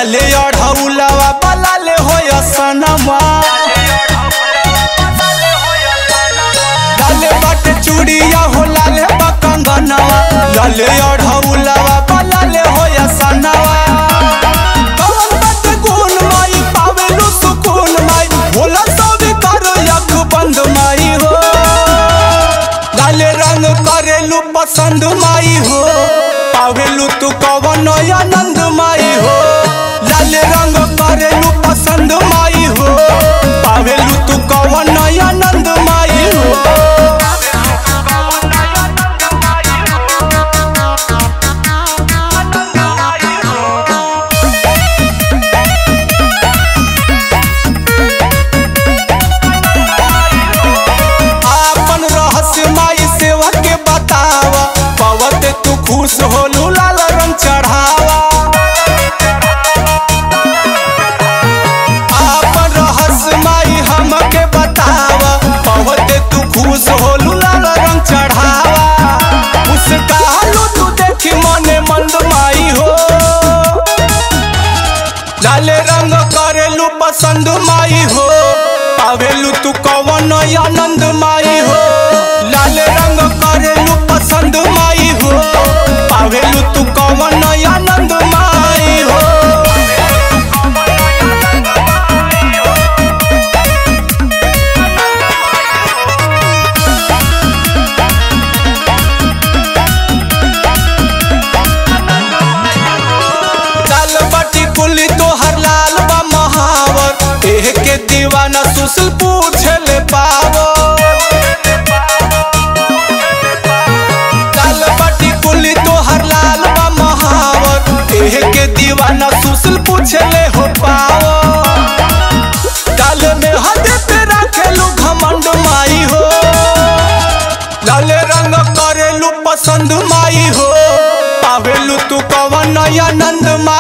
लाले अढ़ौलवा बलाले होय सनमा लाले बाटे चूड़िया हो लाले कंगनवा लाले अढ़ौलवा बलाले होय सनवा कवन बाटे गुण माई पावेलु सुकून माई भोला सब कर अख बंद माई हो लाले रंग करेलु पसंद माई हो पावेलु तू कवन आनंद माई हो लाले रंग करेलु पसंद माई हो पावेलु तू कवन आनंद माई हो आपन रहस्य माई सेवा के बतावा पवत तू खुश होलू लाल रंग चढ़ावा आपन रहस्य माई हमके बतावा पवत तू खुश होलू लाल रंग चढ़ावा मुस्कालू तू देखी मने मंद माई हो लाले रंग करेलू पसंद माई हो पावेलू तू कवन आनंद माई हो लाले रंग करेलू पसंद माई हो पावेलू तू कवन आनंद माई हो लाल बटी कुली तोहर लाल बा महावर एह के दीवाना सुसल पूछे ले पावर लाल बटी कुली तोहर लाल बा महावर एह के दीवाना सुसल पूछे ले हो पावर काल में हद पे रखेलू घमंड माई हो लाले रंग करेलू पसंद माई हो पावेलू तू कवन आनंद